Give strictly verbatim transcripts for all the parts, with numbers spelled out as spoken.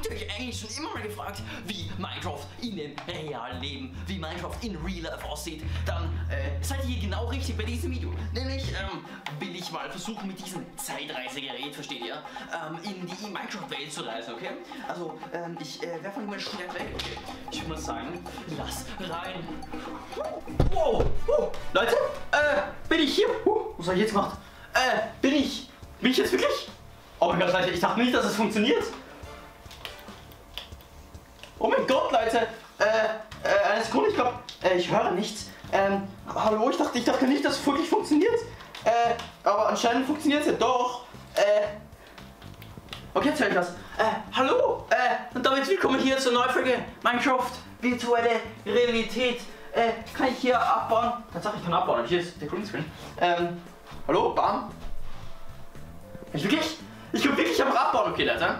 Habt ihr euch eigentlich schon immer mal gefragt, wie Minecraft in dem realen Leben, wie Minecraft in Real Life aussieht? Dann äh, seid ihr genau richtig bei diesem Video. Nämlich ähm, will ich mal versuchen, mit diesem Zeitreisegerät, versteht ihr, ähm, in die Minecraft-Welt zu reisen, okay? Also, ähm, ich äh, werfe mal schnell weg, okay? Ich würde mal sagen, lass rein. Wow, wow. Leute, äh, bin ich hier? Uh, was habe ich jetzt gemacht? Äh, bin ich? Bin ich jetzt wirklich? Oh mein Gott, Leute, ich dachte nicht, dass es funktioniert. Oh mein Gott, Leute. Äh, äh, eine Sekunde, ich glaube, äh, ich höre nichts. Ähm, hallo, ich dachte, ich dachte nicht, dass es wirklich funktioniert. Äh, aber anscheinend funktioniert es ja doch. Äh, okay, erzähl ich was. Äh, hallo, äh, und damit willkommen hier zur neuen Folge Minecraft virtuelle Realität. Äh, kann ich hier abbauen? Tatsache, ich kann abbauen. Hier ist der Greenscreen. Ähm, hallo, bam. Ich wirklich? Ich bin wirklich am Abbauen, okay, Leute.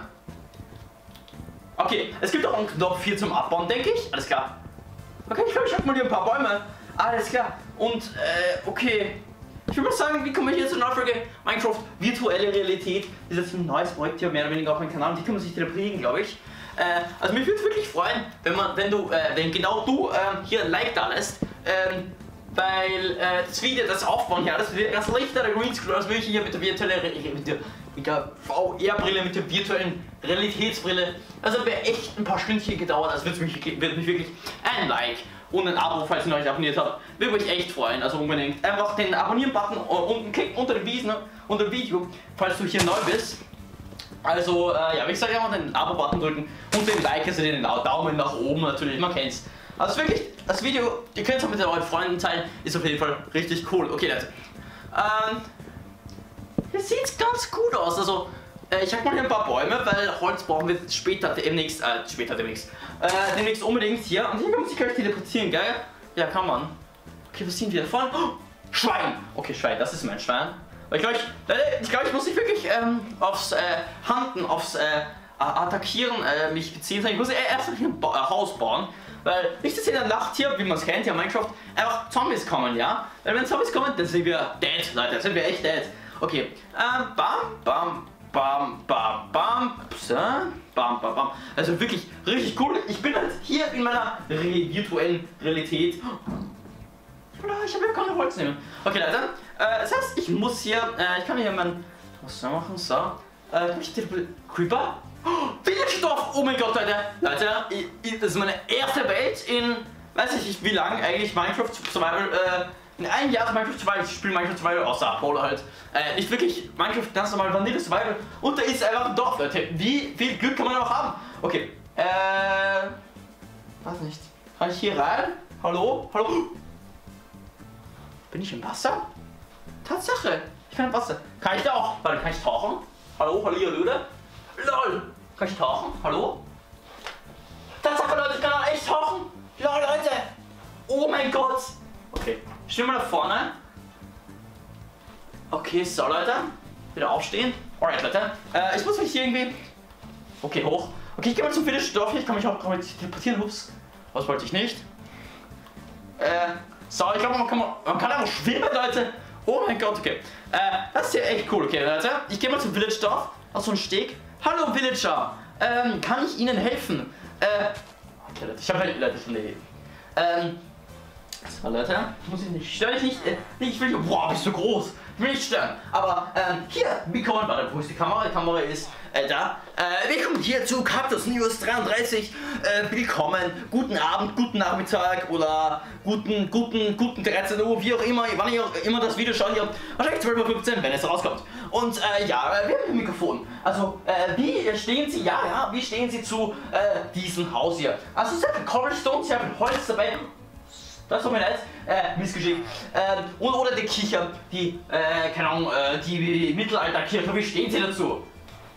Okay, es gibt auch einen Knopf hier zum Abbauen, denke ich. Alles klar. Okay, ich glaube, ich habe mal hier ein paar Bäume. Alles klar. Und, äh, okay. Ich würde mal sagen, wie kommen wir hier zur neuen Folge Minecraft virtuelle Realität. Das ist jetzt ein neues Projekt hier, mehr oder weniger auf meinem Kanal. Und die kann man sich zelebrieren, glaube ich. Äh, also mich würde es wirklich freuen, wenn man, wenn du, äh, wenn genau du äh, hier ein Like da lässt. Ähm, weil äh, das Video, das Aufbauen hier, das wird ganz leichter der Greenscreen, als möglich hier mit der virtuellen, mit der, mit der V R-Brille, mit der virtuellen Realitätsbrille. Also wäre echt ein paar Stündchen gedauert, also würde mich, würd mich wirklich ein Like und ein Abo, falls ihr noch nicht abonniert habt, würde mich echt freuen, also unbedingt. Einfach den Abonnieren-Button unten klicken unter dem Video, unter dem Video, falls du hier neu bist. Also, äh, ja, wie gesagt, einfach den Abo-Button drücken und den Like, also den Daumen nach oben natürlich, man kennt's. Also wirklich, das Video, ihr könnt es auch mit euren Freunden teilen, ist auf jeden Fall richtig cool. Okay, Leute. Ähm, hier sieht's ganz gut aus. Also, äh, ich habe mal hier ein paar Bäume, weil Holz brauchen wir später demnächst, äh, später demnächst, äh, demnächst unbedingt hier. Und hier kann man sich gleich teleportieren, gell? Ja, kann man. Okay, was sind wir da vorne? Oh, Schwein! Okay, Schwein, das ist mein Schwein. Weil ich glaube, ich, ich, glaub, ich muss mich wirklich ähm, aufs äh, Handen, aufs äh, Attackieren äh, mich beziehen. Ich muss erst mal hier ein ba Haus bauen. Weil nicht, dass in der Nacht hier, wie man es kennt, ja Minecraft, einfach Zombies kommen, ja? Weil wenn Zombies kommen, dann sind wir dead, Leute, dann sind wir echt dead. Okay, ähm, bam, bam, bam, bam, bam, so, bam, bam, bam. Also wirklich richtig cool. Ich bin halt hier in meiner Re virtuellen Realität. Ich habe ja keine Holz nehmen. Okay, Leute, äh, das heißt, ich muss hier, äh, ich kann hier mein, was soll ich machen, so, äh, Creeper? Villagestoff! Oh mein Gott, Leute! Leute, ich, ich, das ist meine erste Welt in, weiß ich nicht wie lange eigentlich Minecraft Survival, äh, in einem Jahr Minecraft Survival, ich spiele Minecraft Survival, außer Apollo halt. Äh, nicht wirklich Minecraft ganz normal Vanille Survival. Und da ist einfach ein Dorf, Leute. Wie viel Glück kann man noch haben? Okay, äh, weiß nicht. Kann ich hier rein? Hallo? Hallo? Bin ich im Wasser? Tatsache, ich kann im Wasser. Kann ich da auch? Warte, kann ich tauchen? Hallo, hallo, hallo? LOL! Kann ich tauchen? Hallo? Tatsache, Leute, ich kann auch echt tauchen! LOL, Leute! Oh mein Gott! Okay, stehen wir da vorne. Okay, so, Leute. Wieder aufstehen. Alright, Leute. Äh, ich muss mich hier irgendwie... Okay, hoch. Okay, ich gehe mal zum Village-Dorf hier. Ich kann mich auch teleportieren. Ups. Was wollte ich nicht? Äh, so, ich glaube, man kann, man kann einfach schwimmen, Leute. Oh mein Gott, okay. Äh, das ist hier echt cool, okay, Leute. Ich gehe mal zum Village-Dorf. Auf so einen Steg. Hallo Villager, ähm, kann ich Ihnen helfen? Äh, okay, Leute, ich habe halt Leute schon erledigt. Ähm, so Leute, muss ich nicht, störe ich nicht, äh, ich will, boah, bist du groß, ich will nicht stören. Aber, ähm, hier, willkommen, warte, wo ist die Kamera? Die Kamera ist, äh, da. Äh, willkommen hier zu Cactus News dreiunddreißig, äh, willkommen, guten Abend, guten Nachmittag oder guten, guten, guten dreizehn Uhr, wie auch immer, wann ihr auch immer das Video schaut, ihr wahrscheinlich zwölf Uhr fünfzehn, wenn es rauskommt. Und, äh, ja, wir haben ein Mikrofon. Also, äh, wie stehen Sie, ja, ja, wie stehen Sie zu, äh, diesem Haus hier? Also, es hat Cobblestone, Sie haben Holz dabei. Das tut mir leid, äh, missgeschickt. Ähm, und oder die Kirche, die, äh, keine Ahnung, äh, die Mittelalterkirche, wie stehen Sie dazu?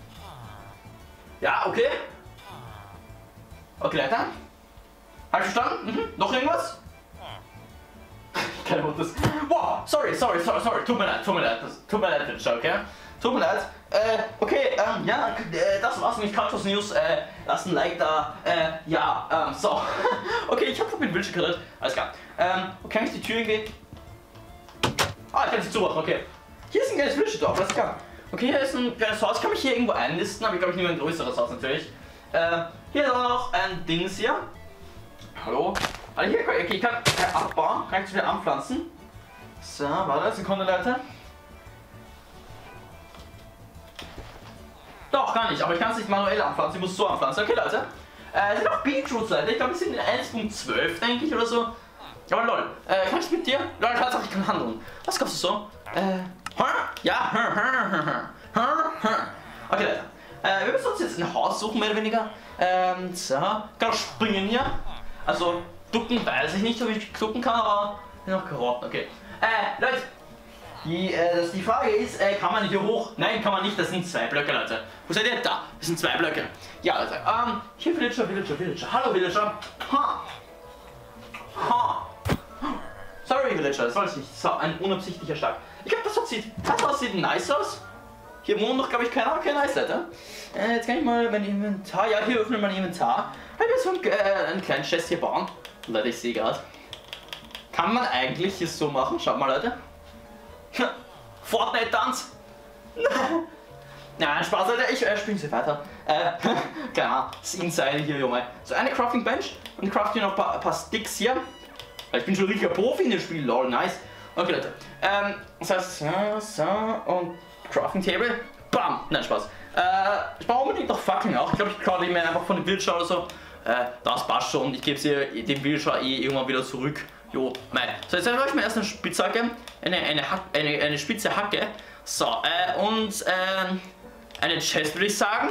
Ja, okay. Okay, Leute. Hab ich verstanden? Mhm. Noch irgendwas? Keine Ahnung, das... Wow, sorry, sorry, sorry, sorry, tut mir leid, tut mir leid, das, tut mir leid, okay? Tut mir leid. Äh, okay, ähm, ja, äh, das war's mit Cactus News. Äh, lasst ein Like da. Äh, ja, ähm, so. Okay, ich hab mit Wünschen geredet. Alles klar. Ähm, kann ich die Tür irgendwie... Ah, ich kann sie zumachen, okay. Hier ist ein kleines Wünschendorf, alles klar. Okay, hier ist ein kleines Haus. Ich kann mich hier irgendwo einlisten, aber ich glaube, ich nehme ein größeres Haus natürlich. Äh, hier ist auch noch ein Dings hier. Hallo? Also hier, okay, ich kann äh, abbauen, kann ich zu wieder anpflanzen. So, warte, Sekunde, Leute. Doch, kann ich, aber ich kann es nicht manuell anpflanzen, ich muss es so anpflanzen. Okay, Leute. Äh, es sind auch Beetroots, Leute. Ich glaube, wir sind in eins Punkt zwölf, denke ich, oder so. Aber lol, äh, kann ich mit dir? Lol, Tatsache, ich kann handeln. Was kaufst du so? Äh, ja, okay, Leute. Äh, wir müssen uns jetzt ein Haus suchen, mehr oder weniger. Ähm, so, kann auch springen hier. Also, ducken weiß ich nicht, ob ich ducken kann, aber noch Karotten, okay. Äh, Leute, die, äh, das, die Frage ist, äh, kann man hier hoch? Nein, kann man nicht, das sind zwei Blöcke, Leute. Wo seid ihr? Da, das sind zwei Blöcke. Ja, Leute, ähm, hier Villager, Villager, Villager. Hallo, Villager. Ha. Ha. Sorry, Villager, das wollte ich nicht. So, ein unabsichtlicher Schlag. Ich glaube, das sieht, das sieht nice aus. Hier wohnt noch, glaube ich, keiner, kein nice, Leute. Äh, jetzt kann ich mal mein Inventar, ja, hier öffnen mein Inventar. Ich will so ein, äh, einen kleinen Chest hier bauen. Leute, ich sehe gerade. Kann man eigentlich hier so machen? Schaut mal, Leute. Fortnite-Tanz. Nein, Spaß, Leute, ich äh, spiele sie weiter. Äh, keine Ahnung, das Inside hier, Junge. So, eine Crafting Bench und craft hier noch ein paar, ein paar Sticks hier. Ich bin schon richtiger Profi in dem Spiel, lol, nice. Okay, Leute. Ähm, das heißt, so, so, und Crafting Table. Bam! Nein, Spaß. Äh, ich brauche unbedingt noch Fackeln auch. Ich glaube, ich klaue die mir einfach von dem Villager oder so. Äh, das passt schon. Ich gebe sie dem Villager eh irgendwann wieder zurück. Jo, mein. So, jetzt habe ich mir erst eine Spitzhacke. Eine, eine, Hack, eine, eine spitze Hacke. So, äh, und, ähm, eine Chest würde ich sagen.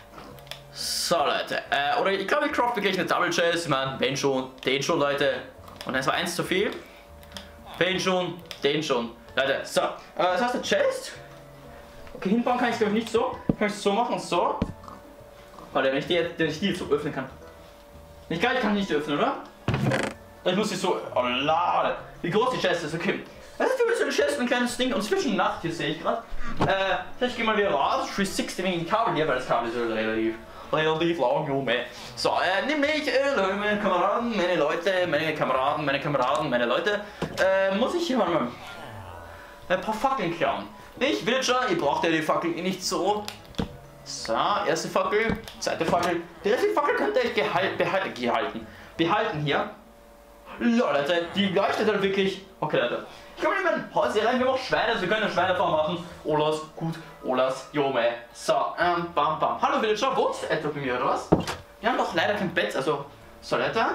So, Leute. Äh, oder ich glaube, ich crafte gleich eine Double Chest. Ich meine, wenn schon, den schon, Leute. Und es war eins zu viel. Den schon, den schon. Leute, so. Äh, das heißt, eine Chest. Okay, hinbauen kann ich glaube ich nicht so. Kann ich es so machen, so. Warte, wenn ich die, wenn ich die jetzt so öffnen kann. Nicht geil, ich kann nicht öffnen, oder? Ich muss sie so. Oh la, wie groß die Chest ist, okay. Das ist so eine Chest, ein kleines Ding. Und zwischen Nacht hier sehe ich gerade. Äh, ich gehe mal wieder raus. dreihundertsechzig wegen dem Kabel hier, weil das Kabel ist relativ, relativ lang, Junge. So, äh, nämlich, äh, meine Kameraden, meine Leute, meine Kameraden, meine Kameraden, meine Leute. Äh, muss ich hier mal ein paar Fackeln klauen. Ich, Villager, ihr braucht ja die Fackel nicht so. So, erste Fackel, zweite Fackel. Die erste Fackel könnt ihr euch gehal behalten, gehalten. behalten hier. Lol, Leute, die leuchtet dann wirklich. Okay, Leute. Ich komme in mein Haus hier rein, wir haben auch Schweine, also wir können eine Schweinefarm machen. Olas, gut, Olas, Jome. So, ähm, bam, bam. Hallo Villager, wohnst du etwa bei mir oder was? Wir haben doch leider kein Bett, also. So, Leute.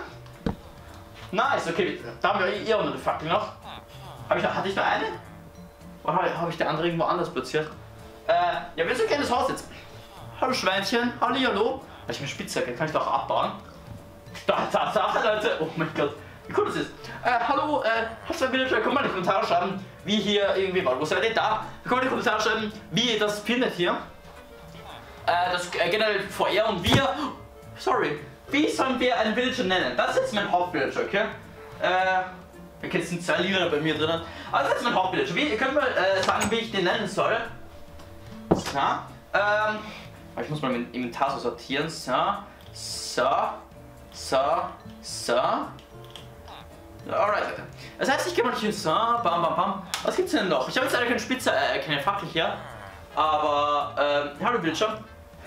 Nice, okay, da haben wir eh auch noch eine Fackel noch. Hab ich noch, hatte ich noch eine? Oder habe ich der andere irgendwo anders platziert? Äh, ja, wir sind ein kleines Haus jetzt. Hallo Schweinchen, hallo, hallo. Habe ich mir Spitzhacke, kann ich doch abbauen? Tatsache, Leute. Oh mein Gott, wie cool das ist. Äh, hallo, äh, hast du ein Villager? Komm mal in die Kommentare schreiben, wie hier irgendwie war. Wo seid ihr da? Komm mal in die Kommentare schreiben, wie ihr das findet hier. Äh, das äh, generell V R und wir. Sorry, wie sollen wir einen Villager nennen? Das ist jetzt mein Hauptvillager, okay? Äh. Okay, es sind zwei Lieder bei mir drinnen. Also das ist mein Hauptbild. Wie, ihr könnt mal äh, sagen, wie ich den nennen soll. So. Ähm. Ich muss mal mein Inventar so sortieren. So. So. So. So. Alright. Das heißt, ich gehe mal hier so. Bam, bam, bam. Was gibt's denn noch? Ich habe jetzt leider keine Spitze, äh, keine Fackel hier. Aber, ähm, hallo Bildschirm.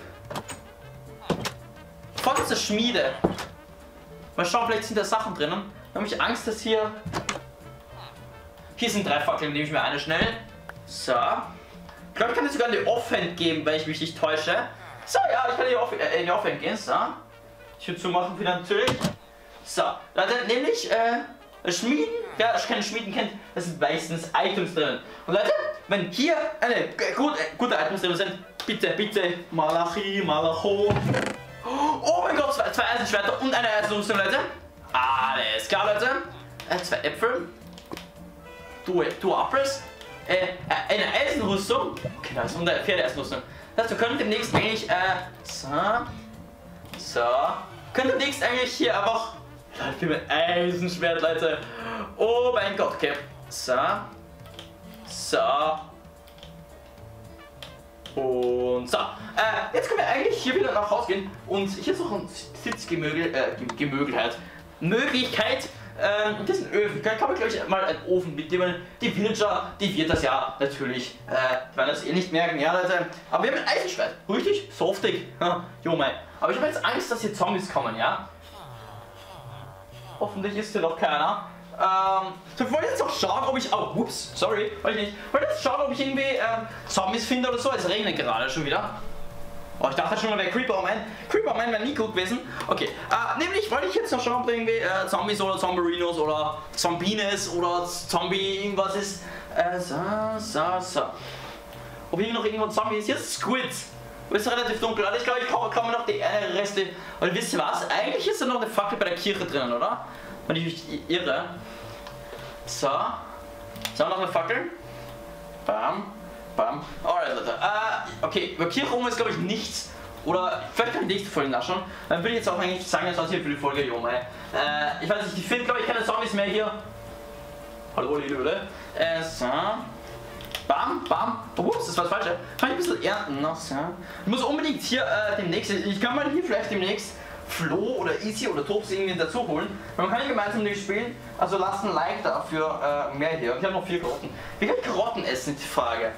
Vorletzte Schmiede. Mal schauen, vielleicht sind da Sachen drinnen. Da habe ich Angst, dass hier... Hier sind drei Fackeln, nehme ich mir eine schnell. So. Ich glaube, ich kann jetzt sogar eine Offhand geben, wenn ich mich nicht täusche. So, ja, ich kann in die, Off äh, in die Offhand gehen. So. Ich würde zumachen wieder natürlich. So. Leute, nämlich, äh, Schmieden. Wer keine Schmieden kennt, das sind meistens Items drin. Und Leute, wenn hier eine gut, äh, gute Items drin sind, bitte, bitte, Malachi, Malacho. Oh mein Gott, zwei, zwei Eisenschwerter und eine Eisenrüstung, Leute. Alles klar, Leute. Äh, zwei Äpfel. Du, du Apples. Äh, eine Eisenrüstung. Okay, das ist eine Pferdeeisenrüstung. Das heißt, wir können demnächst eigentlich, äh, so. So. Können demnächst eigentlich hier einfach. Leute, mit Eisenschwert, Leute. Oh mein Gott, okay. So. So. Und so. Äh, jetzt können wir eigentlich hier wieder nach Hause gehen. Und hier ist noch ein Sitzgemögel, äh, Gemögelheit. Möglichkeit, ähm, in diesen Öfen, kann, kann man glaube ich mal einen Ofen mitnehmen. Die Villager, die wird das ja natürlich, äh, die werden das eh nicht merken, ja Leute. Aber wir haben ein Eisenschwert, richtig softig, ja, jo mein. Aber ich habe jetzt Angst, dass hier Zombies kommen, ja. Hoffentlich ist hier noch keiner. Ähm, so, ich wollte jetzt auch schauen, ob ich, oh, ups, sorry, wollte ich nicht. Ich wollte jetzt schauen, ob ich irgendwie ähm, Zombies finde oder so. Es regnet gerade schon wieder. Oh, ich dachte schon mal, der Creeper Man. Creeper Man wäre nie gut gewesen. Okay, äh, nämlich wollte ich jetzt noch schauen, ob da irgendwie äh, Zombies oder Zomberinos oder Zombines oder Zombie irgendwas ist. Äh, so, so, so. Ob hier noch irgendwo ein Zombie ist. Hier ist Squid. Ist relativ dunkel. Also ich glaube, ich kann, kann man noch die eine Reste. Und wisst ihr was? Eigentlich ist da noch eine Fackel bei der Kirche drinnen, oder? Wenn ich mich irre. So. So, noch eine Fackel. Bam. Bam. Alright, Leute. Äh, okay, über Kirche rum ist glaube ich nichts. Oder vielleicht kann ich nächste Folge nachschauen. Dann würde ich jetzt auch eigentlich sagen, das war's hier für die Folge, jo, mei. Äh, ich weiß nicht, ich finde glaube ich keine Zombies mehr hier. Hallo, die Leute. Äh, so. Bam, bam. Ups, das war das Falsche. Kann ich ein bisschen ernten noch, so. Ich muss unbedingt hier äh, demnächst, ich kann mal hier vielleicht demnächst Flo oder Easy oder Tops irgendwie dazu holen. Man kann ja gemeinsam nicht spielen, also lasst ein Like da für äh, mehr hier. Und ich habe noch vier Karotten. Wie kann ich Karotten essen, ist die Frage.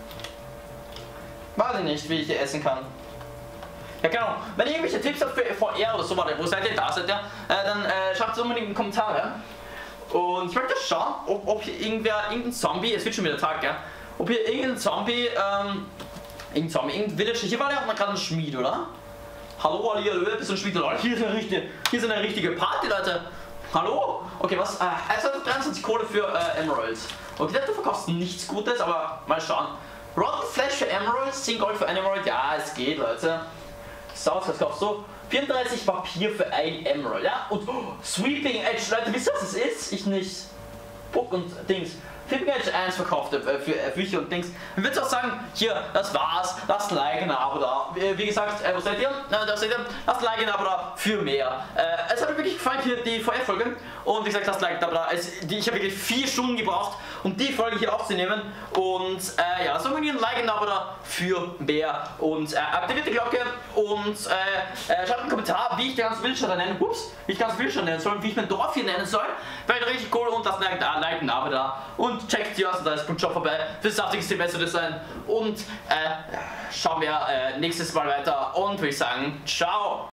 Weiß ich nicht, wie ich die essen kann. Ja genau, wenn ihr irgendwelche Tipps habt für V R oder so, warte, wo seid ihr, da seid ihr, äh, dann äh, schreibt es unbedingt in die Kommentare. Und ich möchte schauen, ob, ob hier irgendwer, irgendein Zombie, es wird schon wieder Tag, ja, ob hier irgendein Zombie, ähm, irgendein Zombie, irgendein Villager, hier war ja auch gerade ein Schmied, oder? Hallo, Ali, hallo, bist du ein Schmied, oder? Hier ist eine richtige, hier ist eine richtige Party, Leute. Hallo? Okay, was? Äh, also dreiundzwanzig Kohle für äh, Emeralds. Okay, du verkaufst nichts Gutes, aber mal schauen. Rotten Flash für Emeralds, zehn Gold für ein Emerald, ja, es geht, Leute. So, was kaufst du? vierunddreißig Papier für ein Emerald, ja? Und oh, Sweeping Edge, Leute, wisst ihr, was das ist? Ich nicht. Book und Dings. Sweeping Edge eins verkauft äh, für äh, Bücher und Dings. Ich würde auch sagen, hier, das war's. Lasst ein Like, ein Abo da. Wie, wie gesagt, äh, wo seid ihr? Äh, da seid ihr. Lasst ein Like, ein Abo da für mehr. Äh, es hat mir wirklich gefallen, hier die V R-Folge. Und wie gesagt, lasst ein Like, ein Abo da. Es, die, ich habe wirklich vier Stunden gebraucht, um die Folge hier aufzunehmen. Und äh, ja, so ein Like, ein Abo da für mehr. Und äh, aktiviert die Glocke und äh, äh, schreibt einen Kommentar, wie ich den ganzen Villager nennen, ups, wie ich den ganzen Villager nennen soll, wie ich mein Dorf hier nennen soll. Wäre richtig cool und lasst ein Like, ein Abo da. Und checkt die aus und da ist Punktjob vorbei fürs saftigste Besser Design. Und äh, schauen wir äh, nächstes Mal weiter und würde ich sagen, ciao!